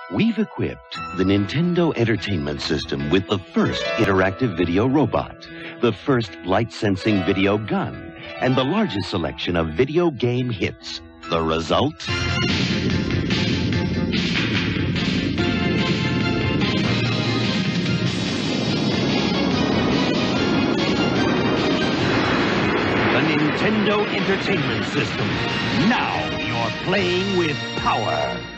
We've equipped the Nintendo Entertainment System with the first interactive video robot, the first light-sensing video gun, and the largest selection of video game hits. The result? The Nintendo Entertainment System. Now you're playing with power.